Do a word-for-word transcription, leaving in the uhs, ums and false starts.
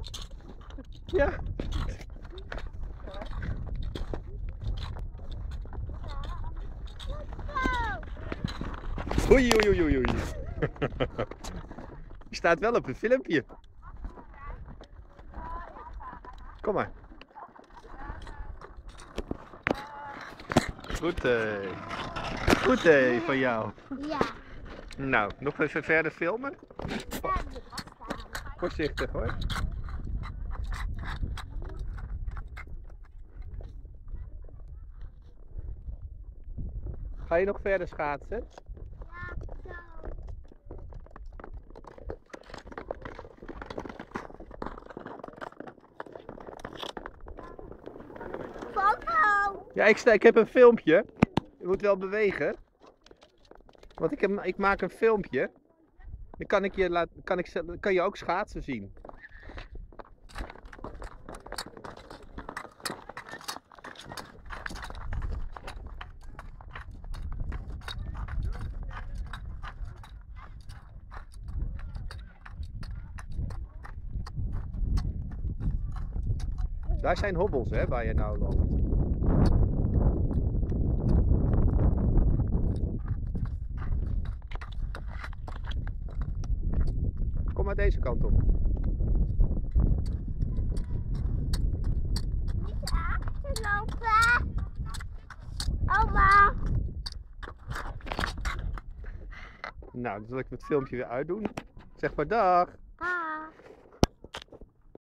Ja. Oei, oei, oei, oei. Je staat wel op een filmpje. Kom maar. Goed, hé. Goed, hé, van jou. Ja. Nou, nog even verder filmen. Voorzichtig hoor. Ga je nog verder schaatsen? Ja, zo. Foto! Ja, ik, sta, ik heb een filmpje. Je moet wel bewegen. Want ik, heb, ik maak een filmpje. Dan kan ik je, laten, kan ik, kan je ook schaatsen zien. Daar zijn hobbels, hè, waar je nou loopt. Kom maar deze kant op. Niet achterlopen. Oma. Nou, dan zal ik het filmpje weer uitdoen. Zeg maar dag.